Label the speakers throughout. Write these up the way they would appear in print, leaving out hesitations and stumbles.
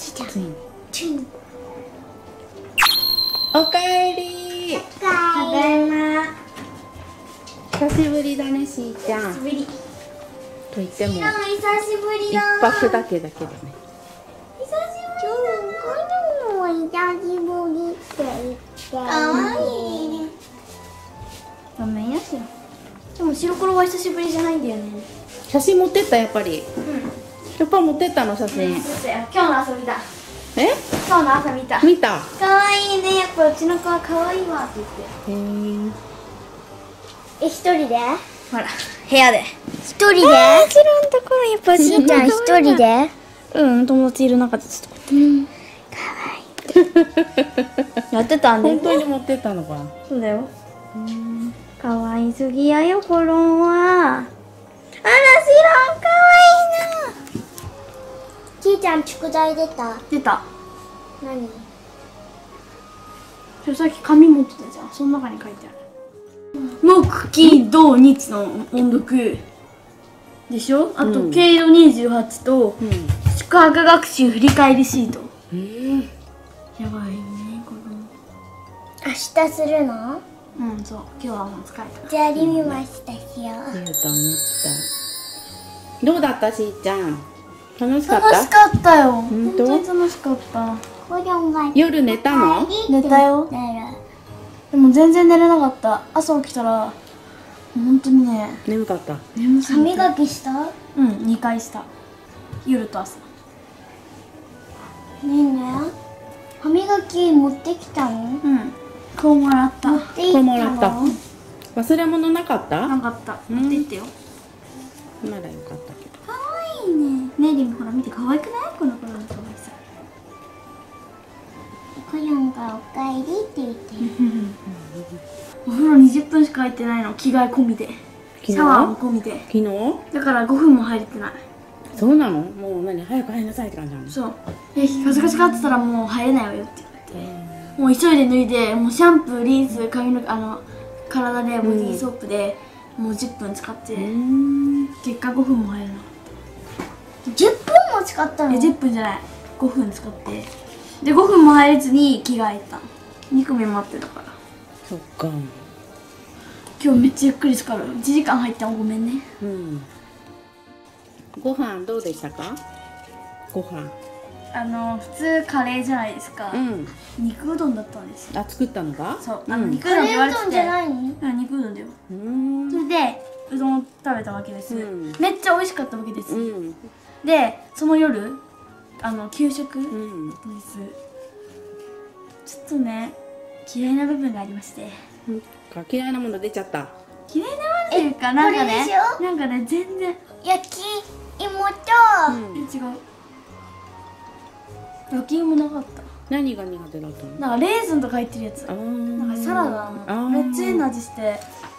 Speaker 1: ちゃん。
Speaker 2: ついに。
Speaker 1: チュン。
Speaker 2: おかえり。
Speaker 1: ただいま。
Speaker 2: 久しぶりだね、しーちゃん。
Speaker 1: 久しぶり。
Speaker 2: と言っても
Speaker 1: 久しぶり
Speaker 2: 一
Speaker 1: だ。
Speaker 2: 泊だけだけどね。
Speaker 1: 久しぶりだ。これも久しぶりって言って。かわいい。ごめんやしよ。でも白黒は久しぶりじゃないんだよね。
Speaker 2: 写真持ってったやっぱり。
Speaker 1: うん。
Speaker 2: やっぱ持ってったの写真。
Speaker 1: そうだよ。今日の朝見た。
Speaker 2: え？
Speaker 1: 今日の朝見た。
Speaker 2: 見た。
Speaker 1: かわいいね。やっぱうちの子はかわいいわって言って。
Speaker 2: へえ。
Speaker 1: 一人で？ほら、部屋で。一人で？知らんところやっぱしーちゃん一人で？友達いる中でちょっと。うん。かわいい。やってたんだよね。
Speaker 2: 本当に持ってったのかな。
Speaker 1: そうだよ。かわいすぎやよ、コロンは。あら、シロン、かわいいな。ちーちゃん、宿題出た？出た。何？さっき紙持ってたじゃん。その中に書いてある。木、金、土、日の音読でしょ。あと、経度28と、宿泊学習振り返りシート。やばいね、この。明日するの？うん、そう。今日はもう疲れた。じゃあ、リミましたしよう。
Speaker 2: 見ると思った。どうだったしーちゃん。楽しかった？
Speaker 1: 楽しかったよ。
Speaker 2: 本当？
Speaker 1: 本当に楽しかった。
Speaker 2: 夜寝たの？
Speaker 1: 寝たよ。でも全然寝れなかった。朝起きたら本当にね、
Speaker 2: 眠かった。
Speaker 1: 眠すぎて。歯磨きした？うん、2回した。夜と朝。ねえねえ、歯磨き持ってきたの？うん。こうもらった。持っていったの？
Speaker 2: これもらった。忘れ物なかった？
Speaker 1: なかった。持っていってよ。
Speaker 2: まだよかったけど。
Speaker 1: かわいいね。ねえ、でもほら見て、可愛くない？この子の可愛さ。コヨンがおかえりって言ってる。お風呂20分しか入ってないの。着替え込みで。シャワーも込みで。
Speaker 2: 昨日？
Speaker 1: だから5分も入れてない。
Speaker 2: そうなの？もう何？早く入りなさいって感じなの？そう。
Speaker 1: ガチガチかってたらもう入れないわよって言われて。もう急いで脱いで、もうシャンプー、リンス、髪の体でボディーソープで、もう10分使って、結果5分も入れなかった。10分も使ったの？10分じゃない。5分使って。で、5分も入れずに着替えた。2組待ってたから。
Speaker 2: そっか。
Speaker 1: 今日めっちゃゆっくり使う。1時間入ったのごめんね。
Speaker 2: ご飯どうでしたか？ご飯。
Speaker 1: 普通カレーじゃないですか。肉うどんだったんですよ。
Speaker 2: あ、作ったのが？そう。
Speaker 1: 肉うどんって言われてて。じゃないの？肉うどんだよ。それでうどんを食べたわけです。めっちゃ美味しかったわけです。で、その夜給食です。ちょっとね、嫌いな部分がありまして。
Speaker 2: 嫌いなもの出ちゃった。
Speaker 1: 嫌いなものっていうか、なんかね、全然焼き芋と、違う。焼き芋なかった。
Speaker 2: 何が苦手だったの？
Speaker 1: なんかレーズンとか入ってるやつ。なんかサラダのめっちゃ変な味して。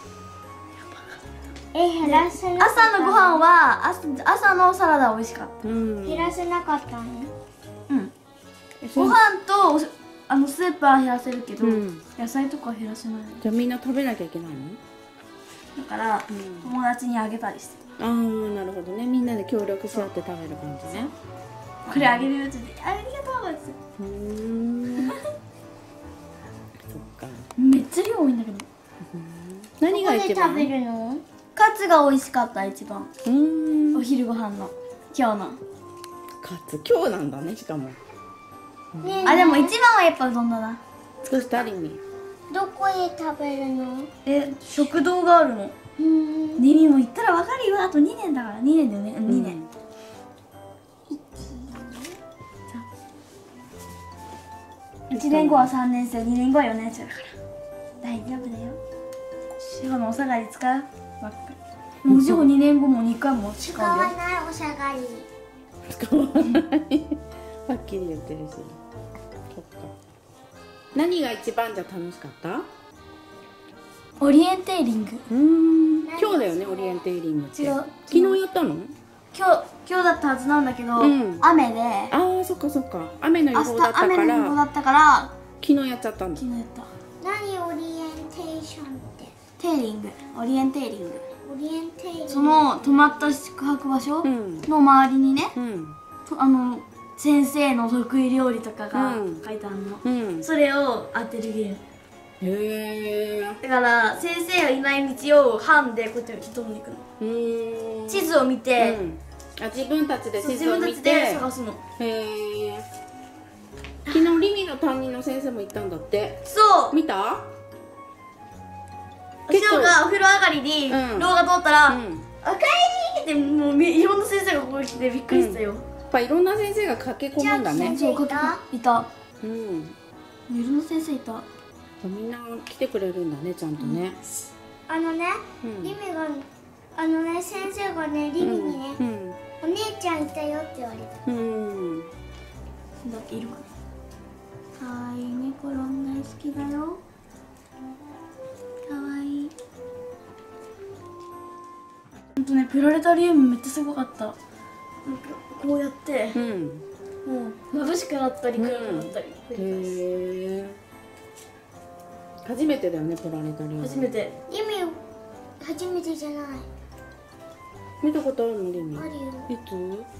Speaker 1: 減らせなかった。朝のご飯は朝のサラダ美味しかった。減らせなかったの？ご飯とスープは減らせるけど、野菜とかは減らせない。
Speaker 2: じゃあみんな食べなきゃいけないの？
Speaker 1: だから友達にあげたりして。
Speaker 2: ああ、なるほどね。みんなで協力し合って食べる感じね。
Speaker 1: これあげるよって言って、ありがとうって。
Speaker 2: そっか。
Speaker 1: めっちゃ量多いんだけど。
Speaker 2: 何が一番？
Speaker 1: どこで食べるの？カツが美味しかった、一番。お昼ご飯の今日の
Speaker 2: カツ、今日なんだね、しかも。
Speaker 1: あ、でも一番はやっぱうどんだな。
Speaker 2: どうしたりみ？
Speaker 1: どこで食べるの？食堂があるの。リミも行ったらわかるよ。あと2年だから。2年だよね。2年。1年後は3年生、2年後は4年生だから。大丈夫だよ。シホのお下がり使うばっかり。もうシホ2年後も2回も使うよ。使わないお下がり。
Speaker 2: 使わない。はっきり言ってるし。そっか。何が一番じゃ楽しかった？
Speaker 1: オリエンテーリング。
Speaker 2: 今日だよね、オリエンテーリングって。
Speaker 1: 違う。
Speaker 2: 昨日やったの？
Speaker 1: 今日だったはずなんだけど、雨で。
Speaker 2: ああ、そっかそっか。雨の予報だったから。
Speaker 1: 雨の予報だったから。
Speaker 2: 昨日やっちゃったんだ。
Speaker 1: 昨日やった。何オリエンテーションって？テーリング。オリエンテーリング。オリエンテーリング。その泊まった宿泊場所の周りにね、 先生の得意料理とかが
Speaker 2: うん
Speaker 1: 書いてあるの、
Speaker 2: うん。
Speaker 1: それを当てるゲーム
Speaker 2: へえ。
Speaker 1: だから、先生がいない道を班でこうやって飛んでいくの。地図を見て、
Speaker 2: あ、自分たちで
Speaker 1: そう
Speaker 2: 地図を見
Speaker 1: 自分たちで
Speaker 2: て。
Speaker 1: 探すの。
Speaker 2: へえ。昨日リミの担任の先生も行ったんだって。
Speaker 1: そう
Speaker 2: 見た？
Speaker 1: お塩がお風呂上がりに
Speaker 2: うん
Speaker 1: 廊下通ったら「
Speaker 2: うん。
Speaker 1: おかえり!」ってもういろんな先生がここに来てびっくりしたよ。
Speaker 2: やっぱいろんな先生が駆け込むんだね。
Speaker 1: そう、いた。
Speaker 2: うん。
Speaker 1: いろんな先生いた。
Speaker 2: みんな来てくれるんだね、ちゃんとね。
Speaker 3: あのね、
Speaker 2: うん
Speaker 3: リミが先生がね、リミにね、
Speaker 2: うん。
Speaker 3: お姉ちゃんいたよって言われた。
Speaker 2: うん。
Speaker 1: だっているかな。かわいいね、コロン大好きだよ。かわいい。ほんとね、プラネタリウムめっちゃすごかった。なんかこうやって
Speaker 2: うん。
Speaker 1: もう眩しくなったり暗くなったり、
Speaker 2: へえ。初めてだよね、プラネタリウム。
Speaker 1: 初めて。
Speaker 3: リミ初めてじゃない。
Speaker 2: 見たことあるの、リミ。
Speaker 3: あるよ。
Speaker 2: いつ？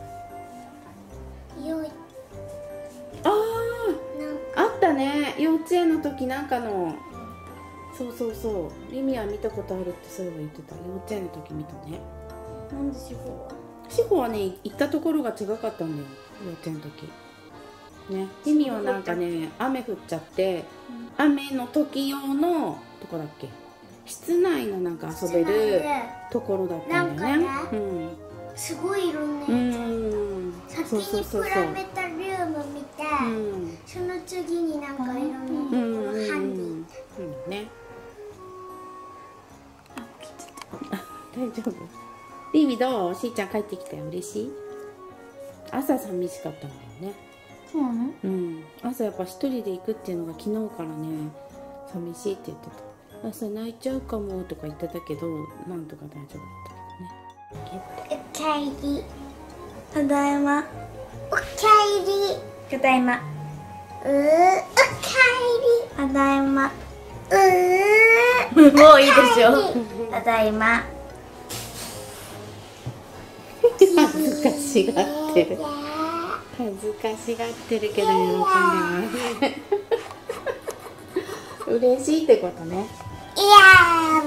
Speaker 3: よい。
Speaker 2: あ
Speaker 3: なんか
Speaker 2: あ、あったね。幼稚園の時なんかの。そうそうそう。リミは見たことあるってそういえば言ってた。幼稚園の時見たね。
Speaker 1: なんで司法は
Speaker 2: 志保はね、行ったところが違かったんだよ。幼稚園の時。ね。リミはなんかね、雨降っちゃって、雨の時用のどこだっけ？室内のなんか遊べるところだったんだよね。
Speaker 3: なんかすごい色ね。先
Speaker 2: そうそう
Speaker 3: に
Speaker 2: そうそう。
Speaker 3: プラネタリウム見て、その次になんか色ね、ハンディ。
Speaker 2: ね。大丈夫？リミどう？しーちゃん帰ってきたよ。嬉しい？朝寂しかったんだよね。
Speaker 1: そうなの？
Speaker 2: 朝やっぱ一人で行くっていうのが昨日からね、寂しいって言ってた。朝泣いちゃうかもとか言ってたけど、なんとか大丈夫だったけどね。
Speaker 3: おかえり。
Speaker 1: ただいま。
Speaker 3: おかえり。
Speaker 1: ただいま。
Speaker 3: おかえり。
Speaker 1: ただいま。
Speaker 3: も
Speaker 1: もういいですよ。ただいま。
Speaker 2: 恥ずかしがってる。恥ずかしがってるけど喜んでますね。嬉しいってことね。
Speaker 3: いや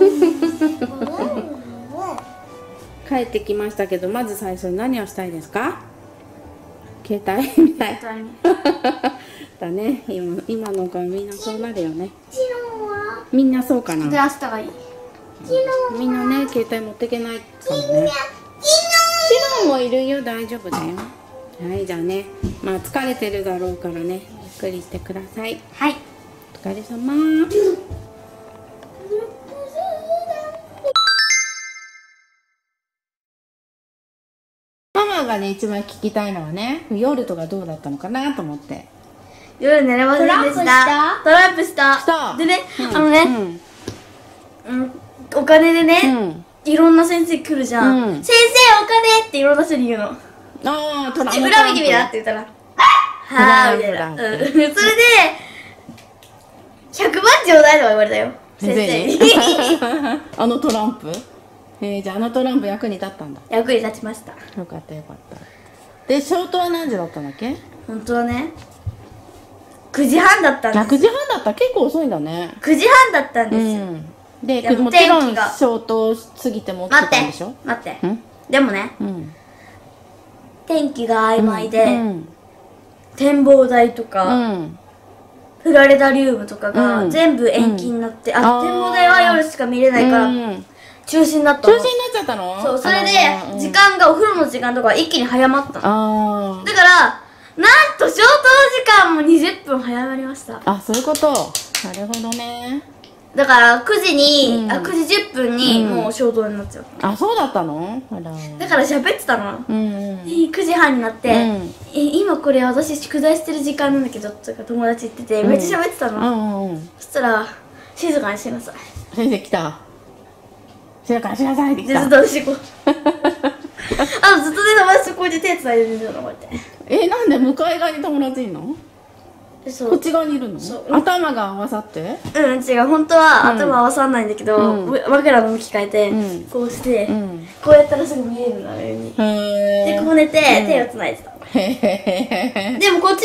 Speaker 2: 帰ってきましたけど、まず最初に何をしたいですか？携帯みたいだね。今の子はみんなそうなるよね。みんなそうかな。
Speaker 1: で、明日がいい。
Speaker 2: みんなね、携帯持ってけないからね。シロもいるよ、大丈夫だよ。はい、じゃあね、まあ疲れてるだろうからね、ゆっくりしてください。
Speaker 1: はい。
Speaker 2: お疲れ様。ママがね、一番聞きたいのはね、夜とかどうだったのかなと思って。
Speaker 1: 夜寝れませんでした。トランプした。でね、お金でね、いろんな先生来るじゃん。先生お金っていろんな人に言うの。
Speaker 2: ああ、トランプ。
Speaker 1: 裏見てみなって言ったら、はぁみたいな。それで、100万ちょうだいとか言われたよ。先生に。
Speaker 2: あのトランプ？じゃああのトランプ役に立ったんだ。
Speaker 1: 役に立ちました。
Speaker 2: よかったよかった。で、ショートは何時だったんだっけ？
Speaker 1: 本当はね、9時半だったんです。
Speaker 2: 9時半だった。結構遅いんだね。
Speaker 1: 9時半だったんですよ。
Speaker 2: で、もちろんショート過ぎても
Speaker 1: 待って待って。でもね、天気が曖昧で、展望台とか、プラネタリウムとかが全部延期になって、展望台は夜しか見れないから中止になったの。
Speaker 2: 中止になっちゃったの？
Speaker 1: そう、それで時間がお風呂の時間とか一気に早まったの。だからなんと消灯時間も20分早まりました。
Speaker 2: あ、そういうこと。なるほどね。
Speaker 1: だから9時に、9時10分にもう消灯になっちゃった。
Speaker 2: あ、そうだったの？
Speaker 1: だから喋ってたの。9時半になって、今これ私宿題してる時間なんだけどとか友達言ってて、めっちゃ喋ってたの。そしたら、静かにしなさい。
Speaker 2: 先生来た。静かにしなさいって来た。
Speaker 1: ずっと私こう。ずっとね、友達とこうやって手つないでるんだよ、こうやって。
Speaker 2: なんで向かい側に友達いんの？こっち側にいるの？頭が合わさって？
Speaker 1: 違う、本当は頭合わさんないんだけど、枕の向き変えて、こうして、こうやったらすぐ見えるの、上に。で、こう寝て、手をつないでた。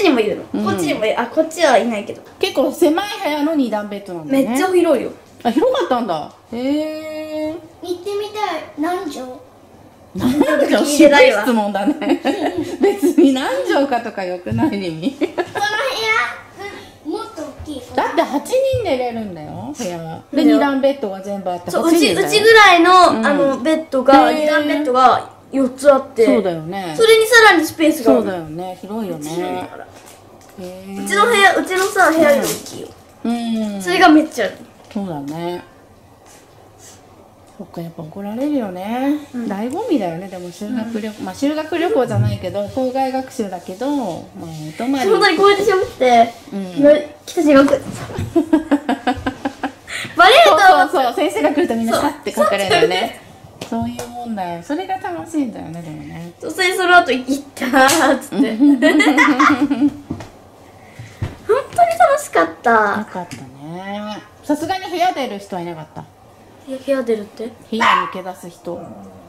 Speaker 1: にもいるの、こっちにもいる。あ、こっちはいないけど。
Speaker 2: 結構狭い部屋の2段ベッドなんだね。
Speaker 1: めっちゃ広いよ。
Speaker 2: あ、広かったんだ。へえ。
Speaker 3: 行ってみたい。何畳？
Speaker 2: 何畳？
Speaker 1: 聞いてないわ
Speaker 2: 質問だね。別に何畳かとかよくない意味。
Speaker 3: この部屋、もっと大きい。
Speaker 2: だって8人寝れるんだよ、部屋。で、2段ベッドが全部あって8
Speaker 1: そう、
Speaker 2: 人だよ。
Speaker 1: うちぐらいの、
Speaker 2: うん
Speaker 1: ベッドが、
Speaker 2: へー
Speaker 1: 2段ベッドが4つあって、
Speaker 2: そうだよね。
Speaker 1: それにさらにスペースがある。
Speaker 2: そうだよね。広いよね。へ
Speaker 1: うちの部屋、うちのさ、部屋より大きいよ。
Speaker 2: うん。
Speaker 1: それがめっちゃある。
Speaker 2: そうだね。そっか、やっぱ怒られるよね。醍醐味だよね。でも修学旅行、まあ修学旅行じゃないけど、校外学習だけど、まあお泊まり。
Speaker 1: 本当にこうやって喋って、来た瞬間、バレると思
Speaker 2: そうそうそう、先生が来るとみんなさって隠れるんだよね。そういうもんだよ。それが楽しいんだよね、でもね。
Speaker 1: そしてその後行ったーっつって本当に楽しかっ
Speaker 2: よ
Speaker 1: た。
Speaker 2: かったね。さすがに部屋出る人はいなかった。
Speaker 1: 部屋出るって？
Speaker 2: 部屋抜け出す人。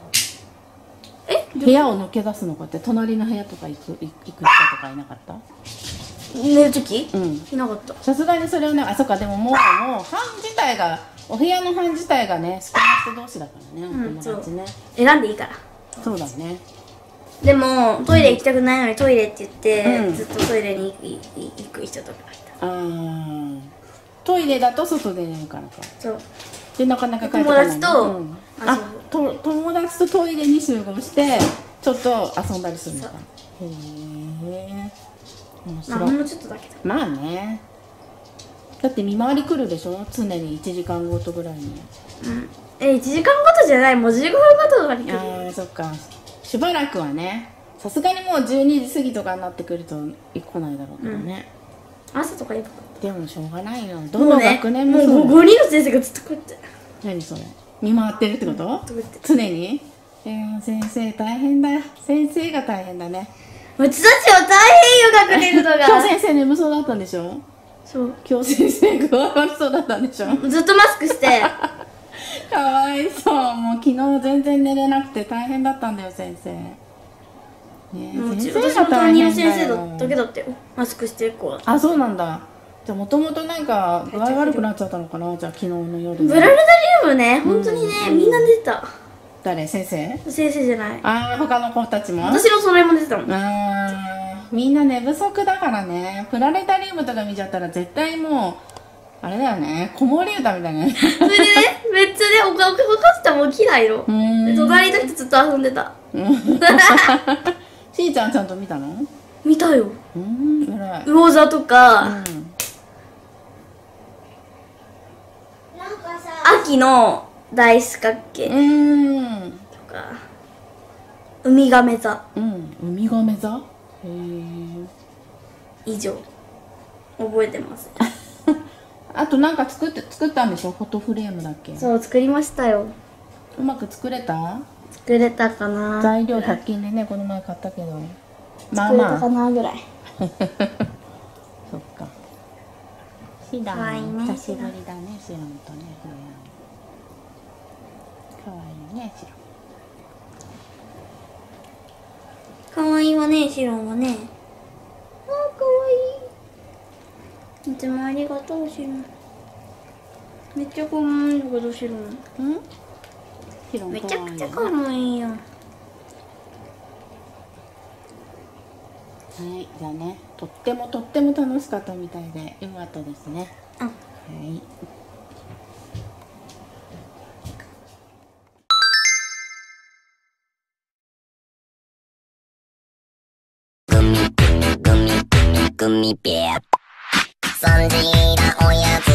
Speaker 2: 部屋を抜け出すのかって、隣の部屋とか行く人とかいなかった？
Speaker 1: 寝るとき？
Speaker 2: うん。
Speaker 1: いなかった。
Speaker 2: さすがにそれをね、あ、そっか、でももう班自体が、お部屋の班自体がね、好きな人同士だからね、お友達ね。
Speaker 1: 選んでいいから。
Speaker 2: そうだね。
Speaker 1: でもトイレ行きたくないのにトイレって言って、
Speaker 2: うん
Speaker 1: ずっとトイレに行く人とかいた。
Speaker 2: あー、トイレだと外で寝るからか。
Speaker 1: そう。
Speaker 2: で、なかなか帰ってこないの。
Speaker 1: 友達と
Speaker 2: うんあ、友達とトイレに集合して、ちょっと遊んだりするのか。へえ。面
Speaker 1: まあ
Speaker 2: 白い。
Speaker 1: ほんのちょっとだけど。
Speaker 2: まあね。だって見回り来るでしょ、常に1時間ごとぐらいに。
Speaker 1: 1時間ごとじゃない、もう15分ごととかに来る。
Speaker 2: ああ、そっか。しばらくはね、さすがにもう12時過ぎとかになってくると来ないだろうけどね。
Speaker 1: 朝とか行くか
Speaker 2: でもしょうがないよ。
Speaker 1: ら。
Speaker 2: どの学年も
Speaker 1: もう
Speaker 2: そうだよ。
Speaker 1: 5人の先生がずっとこうやって。
Speaker 2: 何それ、見回ってるってこと？
Speaker 1: こうやって。
Speaker 2: 常に？先生大変だよ。先生が大変だね。
Speaker 1: うちたちは大変よ、隠れるの
Speaker 2: 今日
Speaker 1: が。
Speaker 2: 先生眠そうだったんでしょ？
Speaker 1: そう。
Speaker 2: 今日先生具合悪そうだったんでしょ？
Speaker 1: ずっとマスクして。
Speaker 2: かわいそう。もう昨日全然寝れなくて大変だったんだよ、先生。ねえ、先生
Speaker 1: 私
Speaker 2: が
Speaker 1: も担任の
Speaker 2: 大変
Speaker 1: 先
Speaker 2: だよ。
Speaker 1: 生だけだってよ。マスクしてる子は。
Speaker 2: あ、そうなんだ。じゃあもともとなんか具合悪くなっちゃったのかな、じゃあ昨日の夜
Speaker 1: ブラルダリウムね、本当にね、みんな出てた。
Speaker 2: 誰？先生？
Speaker 1: 先生じゃない。
Speaker 2: ああ、他の子たちも？
Speaker 1: 私のそれも出てたもん。
Speaker 2: あー、みんな寝不足だからね。プラネタリウムとか見ちゃったら絶対もうあれだよね、子守歌みたいなね。
Speaker 1: それでね、めっちゃね、おかしたも起きないの。で隣の人ずっと遊んでた。
Speaker 2: しーちゃんちゃんと見たの？
Speaker 1: 見たよ。
Speaker 2: 偉い。
Speaker 1: 魚座とか、
Speaker 3: なんかさ、
Speaker 1: 秋の大四角形とか、ウミガメ座
Speaker 2: ウミガメ座？へえ。
Speaker 1: 以上。覚えてます。
Speaker 2: あとなんか作ったんでしょ？フォトフレームだっけ？
Speaker 1: そう、作りましたよ。
Speaker 2: うまく作れた？
Speaker 1: 作れたかな。
Speaker 2: 材料100均でね、この前買ったけど、まあ
Speaker 1: 作れたか
Speaker 2: まあ。
Speaker 1: なぐらい。
Speaker 2: そっか。シダ
Speaker 1: かわいいね
Speaker 2: 久しぶりだね、シロンとね。かわいいね、シロン。
Speaker 1: かわいいわね、シロンはね。あー、かわいい。いつもありがとう、シロン。めっちゃかわいいけど、シロン。
Speaker 2: シロン
Speaker 1: めちゃくちゃ
Speaker 2: かわいいね。
Speaker 1: かわいいよ。
Speaker 2: はい、じゃあね、とっても楽しかったみたいで、よかったですね。
Speaker 1: うん。
Speaker 2: はい。
Speaker 4: グミベア。3時だおやつ